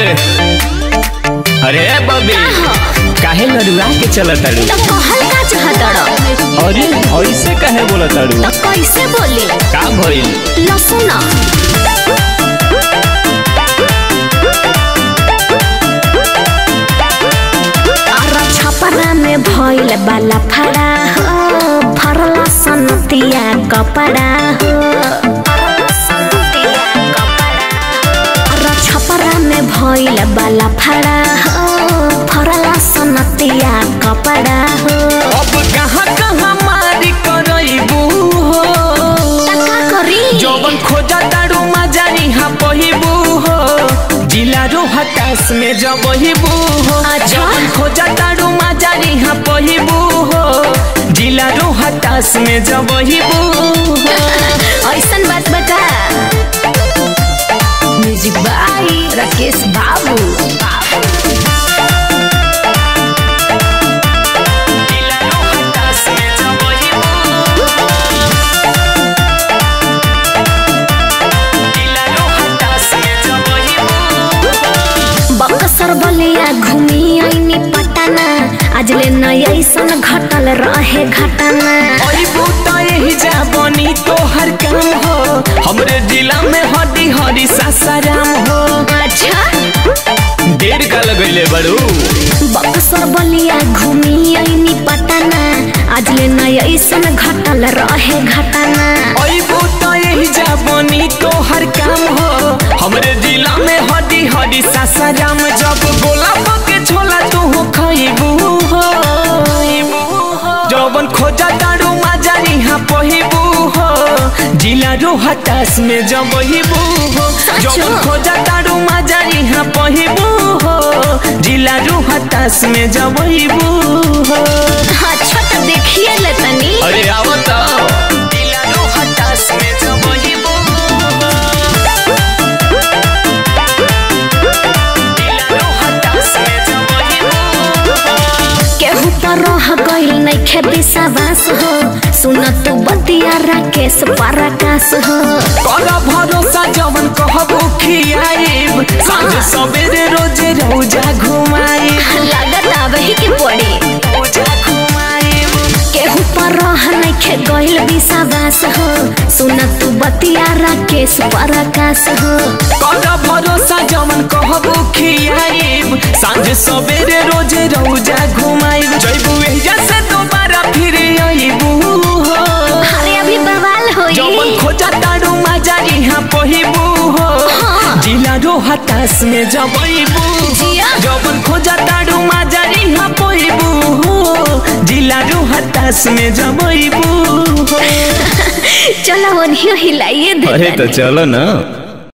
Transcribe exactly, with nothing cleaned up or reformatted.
अरे बबी काहे लड़ुआ के चलत ताड़ू? तो कहल का चाहतड़? अरे ऐसे काहे बोलत ताड़ू? तो कैसे बोली? का भइल? लो सुना। अरे छपरा में भइल बाला फड़ा हो, फरला सनतिया कपड़ा हो। अरे छपरा में भइल बाला फड़ा हो, फरला सनतिया कपड़ा हो। अब कहां कहां मारी करइबू हो? का करी? जौवन खोजा ताड़ू मजारी हा पहिबू हो, जिला रोहतास में जबहिबू हो। जौवन खोजा ताड़ू मजारी हा पहिबू हो, जिला रोहतास में जबहिबू हो। ऐसन बात बता। म्यूजिक बाई राकेश बाबू। बक्सर बलिया घूमी आईनी पटना, आज ले नई ऐसन घटल रहे घटना। यही जा बनी तो हर काम हो, हमरे जिला में हड्डी हरी सासाराम हो। अच्छा देर का लगैले बड़ू? बक्सर बलिया घूमी आईनी पटना, आज ले नई ऐसन घटल रहे घटना। यही जा बनी तो हर काम हो, हमरे जिला में हड्डी हरी सासाराम। जब गोला पके छोला तू हो खइबू हो, जौवन खोजा ताड़ू मजारी हा पहिबू हो, जिला रोहतास में जबहिबू हो। जौवन खोजा ताड़ू मजारी हा पहिबू हो, जिला रोहतास में जबहिबू हो। अच्छा तो देखिए ले तनी। अरे आवत जिला रोहतास में जबहिबू हो, जिला रोहतास में जबहिबू हो। केहू पर रह गइल नइखे विश्वास हो, सुन तू बतिया राकेश पराकाश हो। कर भरोसा जवन कहबू खियाइब, सांझ सवेरे रोजे रौजा घुमाइब। लागत आबही के पड़ी। रौजा घुमाइब। केहू पर रह नइखे गइल विश्वास हो, सुन तू बतिया राकेश पराकाश हो। कर भरोसा जवन कहबू खियाइब, सांझ सवेरे रोजे रौजा घुमाइब। जइबू एहिजा से दोबारा फिर आइबू हो। अरे अभी बवाल होई। जवन खोजा ताड़ू मजारी हा पहिबू हो, जिला रोहतास में जबहिबू। जवन खोजा ताड़ू मजारी हा पहिबू हो, जिला रोहतास में जबहिबू हो। चलो ओनियो हिलाइए दे। अरे तो चलो ना।